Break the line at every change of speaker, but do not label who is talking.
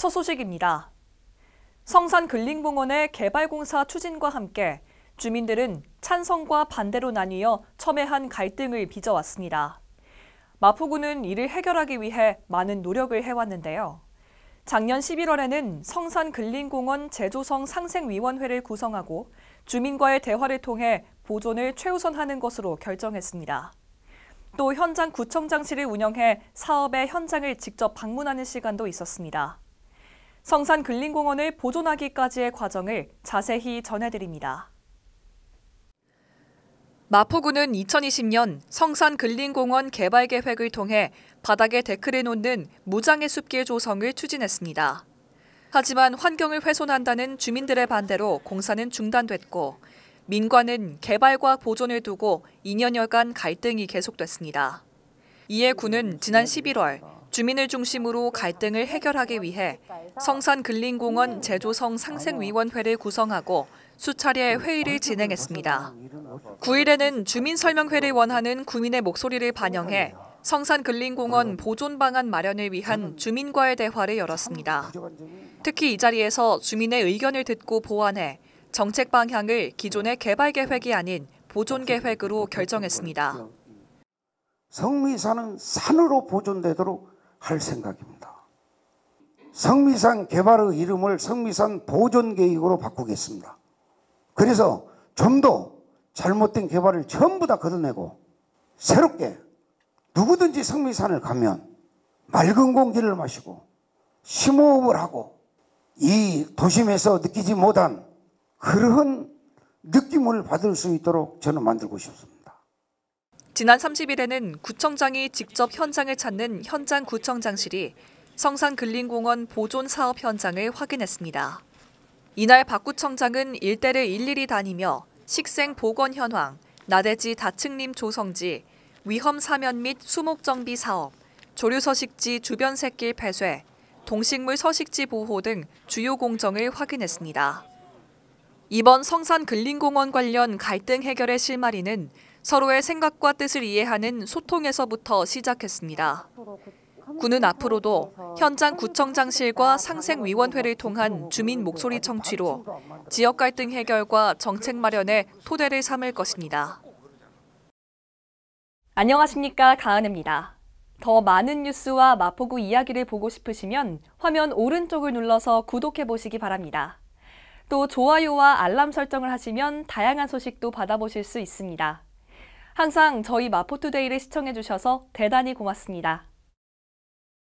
첫 소식입니다. 성산근린공원의 개발공사 추진과 함께 주민들은 찬성과 반대로 나뉘어 첨예한 갈등을 빚어왔습니다. 마포구는 이를 해결하기 위해 많은 노력을 해왔는데요. 작년 11월에는 성산근린공원 재조성 상생위원회를 구성하고 주민과의 대화를 통해 보존을 최우선하는 것으로 결정했습니다. 또 현장 구청장실을 운영해 사업의 현장을 직접 방문하는 시간도 있었습니다. 성산근린공원을 보존하기까지의 과정을 자세히 전해드립니다. 마포구는 2020년 성산근린공원 개발 계획을 통해 바닥에 데크를 놓는 무장의 숲길 조성을 추진했습니다. 하지만 환경을 훼손한다는 주민들의 반대로 공사는 중단됐고 민관은 개발과 보존을 두고 2년여간 갈등이 계속됐습니다. 이에 구는 지난 11월 주민을 중심으로 갈등을 해결하기 위해 성산근린공원 재조성 상생위원회를 구성하고 수차례 회의를 진행했습니다. 9일에는 주민설명회를 원하는 구민의 목소리를 반영해 성산근린공원 보존 방안 마련을 위한 주민과의 대화를 열었습니다. 특히 이 자리에서 주민의 의견을 듣고 보완해 정책 방향을 기존의 개발 계획이 아닌 보존 계획으로 결정했습니다.
성미산은 산으로 보존되도록 할 생각입니다. 성미산 개발의 이름을 성미산 보존계획으로 바꾸겠습니다. 그래서 좀 더 잘못된 개발을 전부 다 걷어내고 새롭게 누구든지 성미산을 가면 맑은 공기를 마시고 심호흡을 하고 이 도심에서 느끼지 못한 그런 느낌을 받을 수 있도록 저는 만들고 싶습니다.
지난 30일에는 구청장이 직접 현장을 찾는 현장 구청장실이 성산근린공원 보존 사업 현장을 확인했습니다. 이날 박 구청장은 일대를 일일이 다니며 식생 복원 현황, 나대지 다층림 조성지, 위험 사면 및 수목 정비 사업, 조류 서식지 주변 샛길 폐쇄, 동식물 서식지 보호 등 주요 공정을 확인했습니다. 이번 성산근린공원 관련 갈등 해결의 실마리는 서로의 생각과 뜻을 이해하는 소통에서부터 시작했습니다. 구는 앞으로도 현장 구청장실과 상생위원회를 통한 주민 목소리 청취로 지역 갈등 해결과 정책 마련에 토대를 삼을 것입니다. 안녕하십니까, 가은입니다. 더 많은 뉴스와 마포구 이야기를 보고 싶으시면 화면 오른쪽을 눌러서 구독해보시기 바랍니다. 또 좋아요와 알람 설정을 하시면 다양한 소식도 받아보실 수 있습니다. 항상 저희 마포투데이를 시청해주셔서 대단히 고맙습니다.